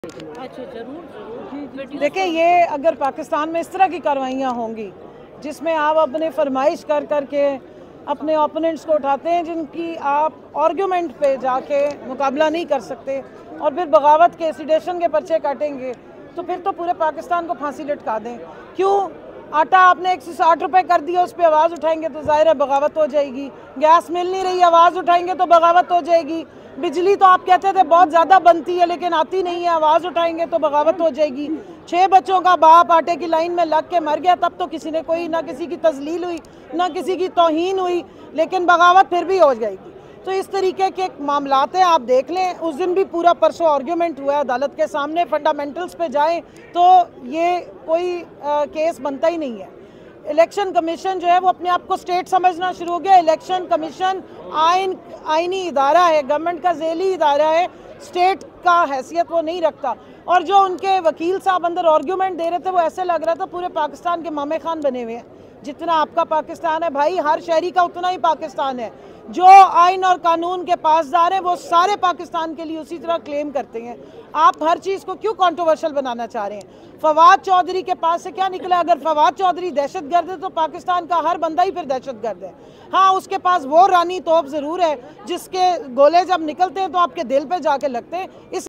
अच्छा, जरूर। देखिए, ये अगर पाकिस्तान में इस तरह की कार्रवाइयाँ होंगी जिसमें आप अपने फरमाइश कर करके अपने ओपोनेंट्स को उठाते हैं, जिनकी आप आर्गूमेंट पे जाके मुकाबला नहीं कर सकते, और फिर बगावत के एसिडेशन के पर्चे काटेंगे, तो फिर तो पूरे पाकिस्तान को फांसी लटका दें। क्यों? आटा आपने 160 रुपये कर दिया, उस पर आवाज़ उठाएंगे तो ज़ाहिर है बगावत हो जाएगी। गैस मिल नहीं रही, आवाज़ उठाएंगे तो बगावत हो जाएगी। बिजली तो आप कहते थे बहुत ज़्यादा बनती है लेकिन आती नहीं है, आवाज़ उठाएंगे तो बगावत हो जाएगी। 6 बच्चों का बाप आटे की लाइन में लग के मर गया, तब तो किसी ने कोई ना किसी की तजलील हुई ना किसी की तौहीन हुई, लेकिन बगावत फिर भी हो जाएगी। तो इस तरीके के मामलात हैं, आप देख लें। उस दिन भी पूरा परसों आर्ग्यूमेंट हुआ है अदालत के सामने, फंडामेंटल्स पे जाएं तो ये कोई केस बनता ही नहीं है। इलेक्शन कमीशन जो है वो अपने आप को स्टेट समझना शुरू हो गया। इलेक्शन कमीशन आईनी इदारा है, गवर्नमेंट का ज़ेली इदारा है, स्टेट का हैसियत वो नहीं रखता। और जो उनके वकील साहब अंदर आर्ग्यूमेंट दे रहे थे, वो ऐसे लग रहा था पूरे पाकिस्तान के मामे खान बने हुए हैं। जितना आपका पाकिस्तान है भाई, हर शहरी का उतना ही पाकिस्तान है। जो आइन और कानून के पासदार हैं वो सारे पाकिस्तान के लिए उसी तरह क्लेम करते हैं। आप हर चीज़ को क्यों कंट्रोवर्शियल बनाना चाह रहे हैं? फवाद चौधरी के पास से क्या निकला? अगर फवाद चौधरी दहशतगर्द है तो पाकिस्तान का हर बंदा ही फिर दहशतगर्द है। हाँ, उसके पास वो रानी तोप ज़रूर है जिसके गोले जब निकलते हैं तो आपके दिल पे जाके लगते हैं। इस